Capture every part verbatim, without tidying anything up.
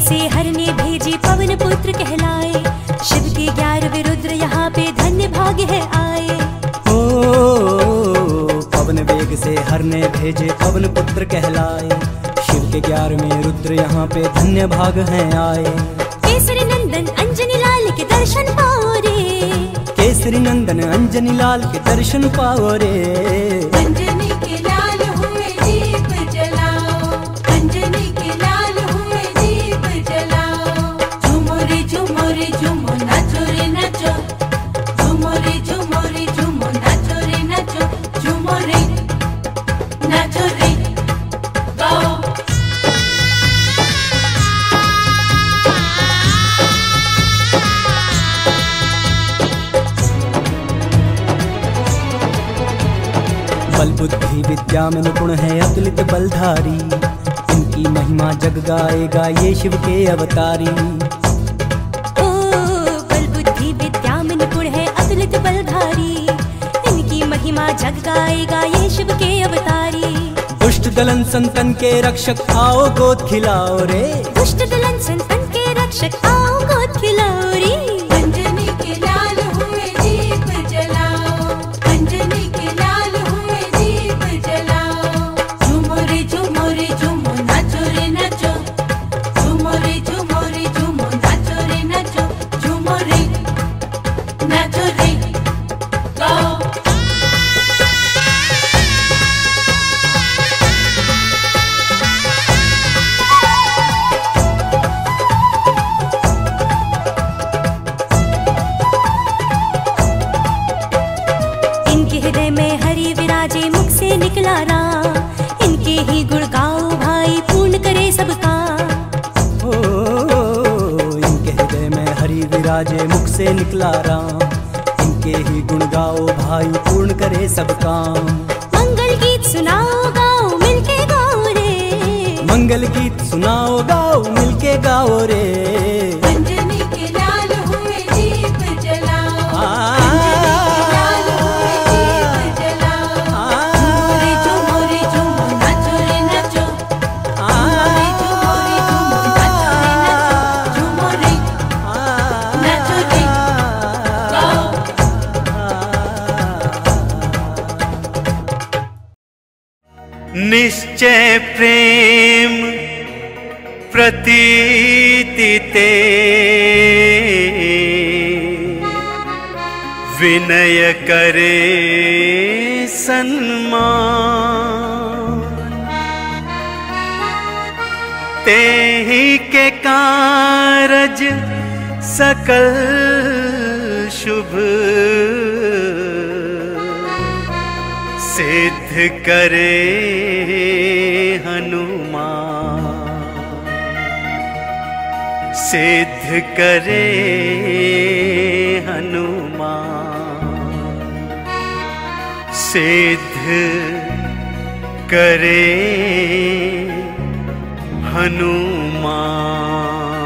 से हर ने भेजे पवन पुत्र कहलाए, शिव के ग्यारहवें रुद्र यहाँ पे धन्य भाग्य है आए। ओ पवन वेग से हर ने भेजे पवन पुत्र कहलाए, शिव के ग्यारहवें रुद्र यहाँ पे धन्य भाग हैं आए। केसरी नंदन अंजनी लाल के दर्शन पाओ रे, केसरी नंदन अंजनी लाल के दर्शन पाओ रे। अंजनी के लाल हुए दीप जलाओ, अंजनी के लाल हुए दीप जलाओ। झूमो रे झूमो रे झूमो, नाचो रे नाचो, झूमो रे झूमो रे झूमो, नाचो रे नाचो, झूमो रे नाचो रे गाओ। बल बुद्धि विद्या में निपुण है अतुलित बलधारी, इनकी महिमा जग गाएगा ये शिव के अवतारी। ओ बल बुद्धि विद्या में निपुण है अतुलित बलधारी, इनकी महिमा जग गाएगा ये शिव के अवतारी। दुष्ट दलन संतन के रक्षक आओ गोद खिलाओ रे, दुष्ट दलन संतन के रक्षक आओ गोद खिलाओ रे। अंजनी के लाल हुए दीप जलाओ, अंजनी के लाल हुए दीप जलाओ। झूमो रे झूमो रे झूमो, नाचो रे नाचो, झूमो रे झूमो रे झूमो, नाचो रे नाचो, झूमो रे नाचो रे गाओ। इनके हृदय में हरि विराजे, मुख से निकला राम, इनके ही गुण गाओ भाई पूर्ण करे सबका। ओ इनके हृदय में हरि विराजे, मुख से निकला राम, इनके ही गुण गाओ भाई पूर्ण करे सब काम। मंगल गीत सुनाओ गाओ मिलके गाओ रे, मंगल गीत सुनाओ गाओ मिलके गाओ रे। अंजनी के लाल हुए दीप जलाओ, आ, अंजनी के लाल हुए दीप जलाओ। झूमो रे झूमो रे झूमो, नाचो रे नाचो, झूमो रे झूमो रे झूमो, नाचो रे नाचो, झूमो रे नाचो रे गाओ। निश्चय प्रेम प्रतीति ते, विनय करे सन्मान। तेहि के कारज सकल शुभ, सिद्ध करे हनुमान, सिद्ध करे हनुमान, सिद्ध करे हनुमान।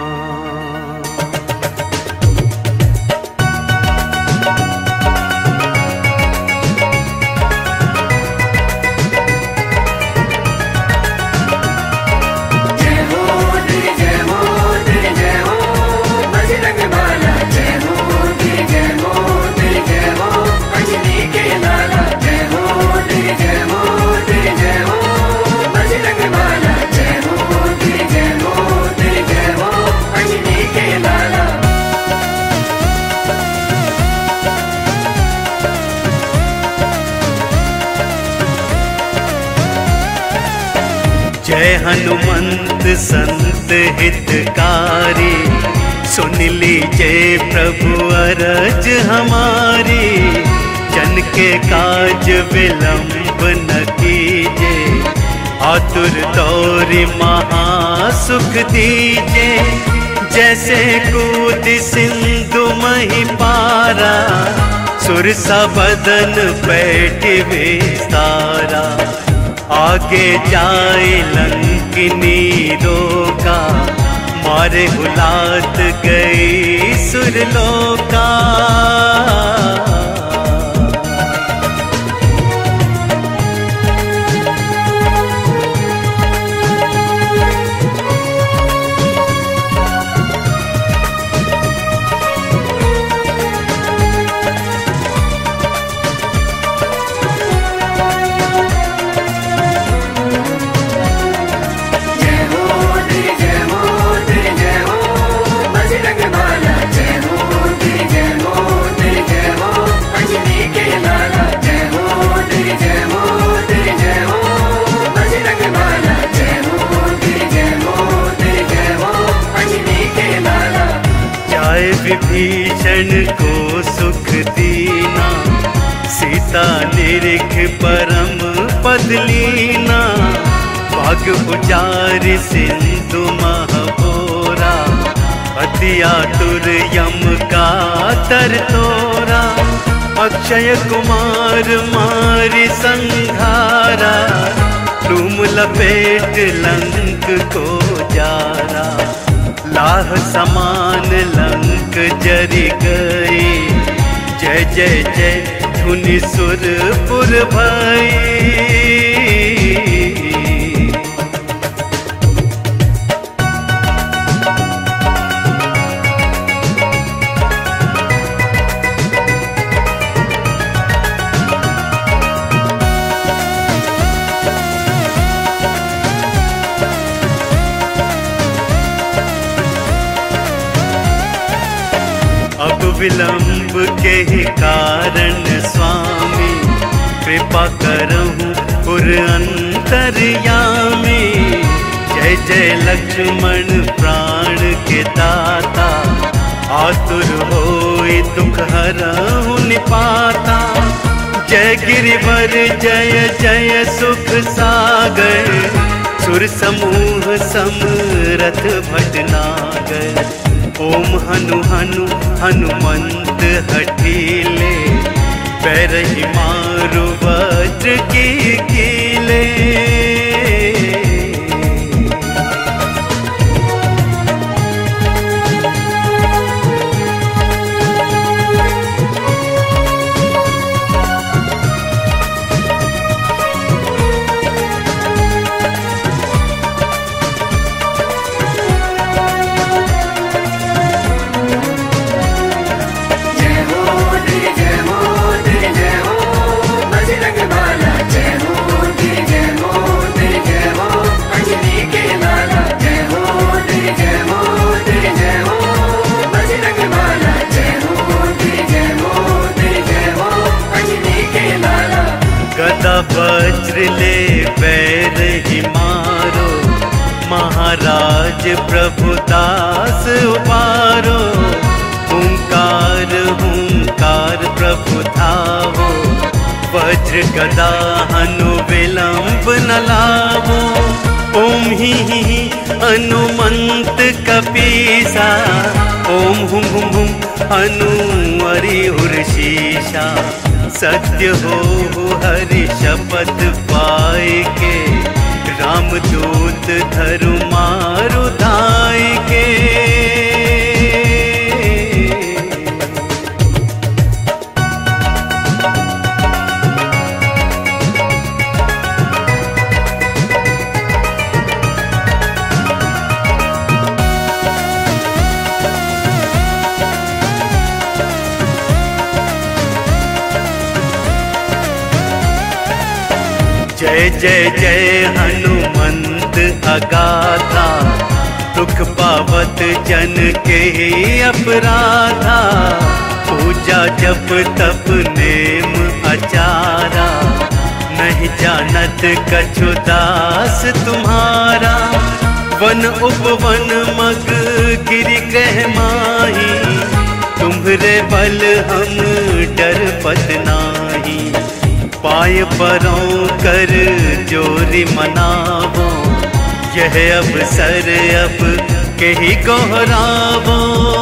जय हनुमंत संत हितकारी, सुन लीजिए प्रभु अरज हमारी। जन के काज विलंब न कीजिए, आतुर दौरि महासुख दीजिए। जैसे कूद सिंधु मही पारा, सुरसा बदन बैठ विस्तारा। आगे जाए लंकिनी रोका, मारे हुलात गई सुरलोका। विभीषण को सुख दीना, सीता निरिख परम पद लीना। बाग उजार सिंधु महबोरा, अति आतुर यम का तर तोरा। अक्षय कुमार मारि संघारा, तुम लपेट लंक को जारा। लाह समान लंक जरि गई, जय जय जय धुनि सुरपुर भई। अब विलंब के ही कारण स्वामी, कृपा करहूँ पुर अंतर्यामी। जय जय लक्ष्मण प्राण के दाता, आतुर होई दुख हरहु निपाता। जय गिरिवर जय जय सुख सागर, सुर समूह समरथ भटनागर। ओम हनु हनु हनुमंत हठीले, पैरहि मारु वज्र की कीले। वज्र ले पैर ही मारो, महाराज प्रभुदास उबारो। हुंकार हुंकार प्रभु धावो, वज्र गदा हनु विलंब न लावो। ओम ही ही हनुमंत कपीसा, ओम हुम हुम हुम हनु हरि शीशा। सत्य हो हरि शपथ पाए के, रामदूत धरु मारु धाय के। जय जय जय हनुमंत अगाथा, दुख पावत जन के अपराधा। पूजा जप तप नेम अचारा, नहीं जानत कछु दास तुम्हारा। वन उपवन मग गिरि ग्रह माही, तुम्हरे बल हम डर पत नाही। पाय परों कर जोरी मनावो, यह अवसर अब के ही गोहरावो।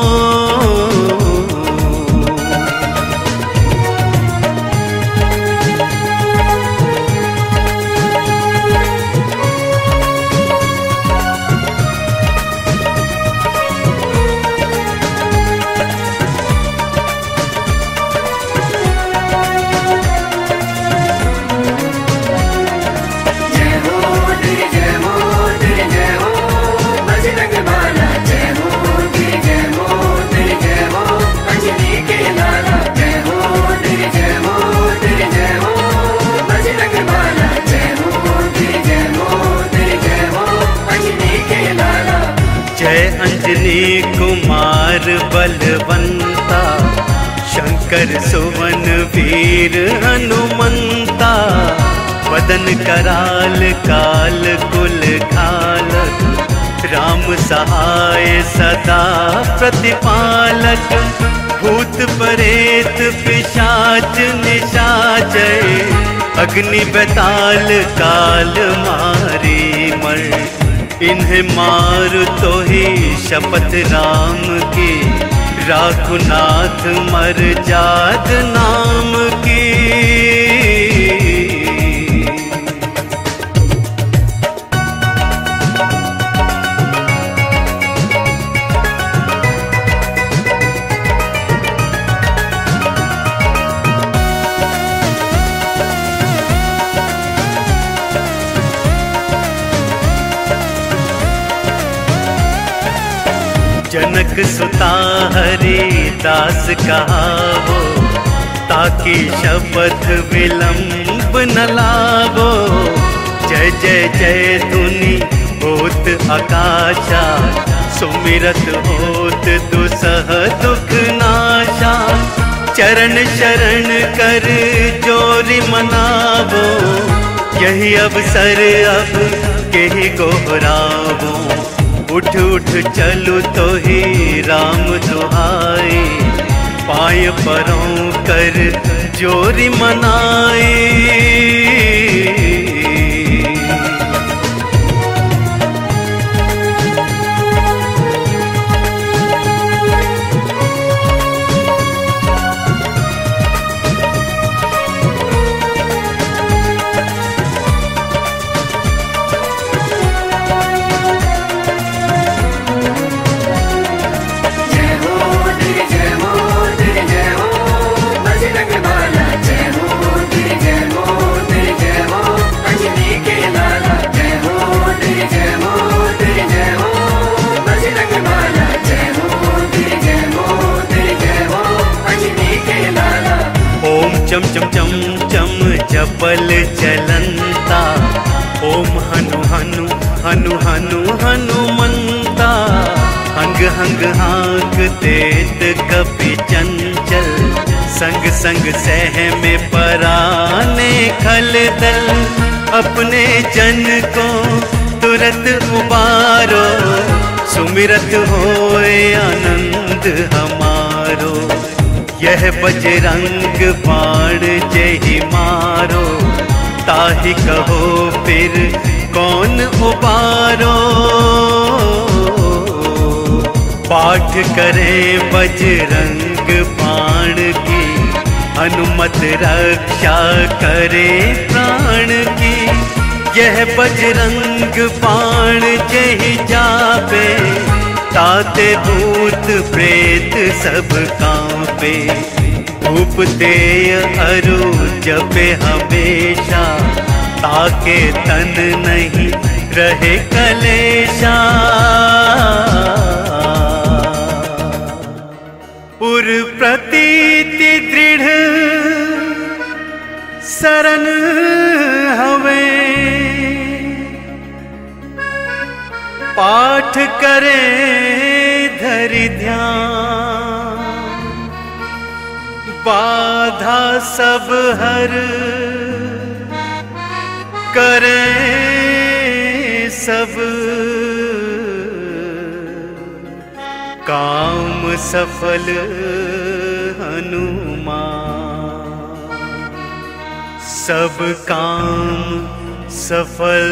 अंजनी कुमार बलवंता, शंकर सुवन वीर हनुमंता। वदन कराल काल कुल घालक, राम सहाय सदा प्रतिपालक, भूत प्रेत पिशाच निशाचर, अग्नि बेताल काल मारे मर। इन्हें मार तो ही शपथ राम की, राघुनाथ मर जात नाम की। जनक सुता हरिदास कहा हो, ताकि शपथ विलंब न लावो। जय जय जय धुनि होत आकाशा, सुमिरत होत दुसह दुख नाशा। चरण शरण कर जोरि मनावो, यही अवसर अब के ही गोहरावो। उठ उठ चलू तो ही राम दुहाई, पाय परों कर जोरि मनाई। चम चम चम चम चपल चलंता, ओम हनु हनु हनु हनु हनुमंता। हंग हंग हाँक तेत कपि चंचल, संग संग सह में पराने खल दल। अपने जन को तुरत उबारो, सुमिरत होए आनंद हमारो। यह बजरंग बाण जहि मारो, ताहि कहो फिर कौन उबारो। पाठ करें बजरंग बाण की, हनुमत रक्षा करे प्राण की। यह बजरंग बाण जहि जापे, ताते भूत प्रेत सब कांपे। धूप तेय अरु जपे हमेशा, ताके तन नहीं रहे कलेशा। पुर प्रतीति दृढ़ सरन हवे, पाठ करे धरि ध्यान। बाधा सब हर करे सब काम सफल हनुमान। सब काम सफल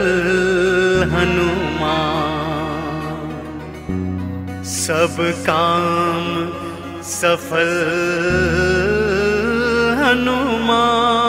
हनुमान, सब काम सफल हनुमान।